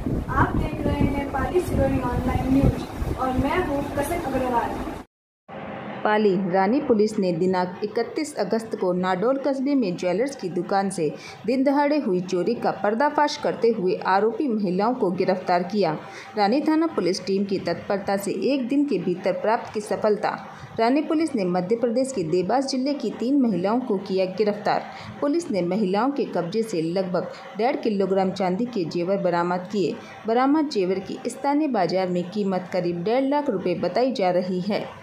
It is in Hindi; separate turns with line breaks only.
आप देख रहे हैं पाली सिरोही ऑनलाइन न्यूज और मैं हूँ कसक अग्रवाल।
पाली रानी पुलिस ने दिनांक 31 अगस्त को नाडोल कस्बे में ज्वेलर्स की दुकान से दिन दहाड़े हुई चोरी का पर्दाफाश करते हुए आरोपी महिलाओं को गिरफ्तार किया। रानी थाना पुलिस टीम की तत्परता से एक दिन के भीतर प्राप्त की सफलता। रानी पुलिस ने मध्य प्रदेश के देवास जिले की 3 महिलाओं को किया गिरफ्तार। पुलिस ने महिलाओं के कब्जे से लगभग 1.5 किलोग्राम चांदी के जेवर बरामद किए। बरामद जेवर की स्थानीय बाजार में कीमत करीब 1.5 लाख रुपए बताई जा रही है।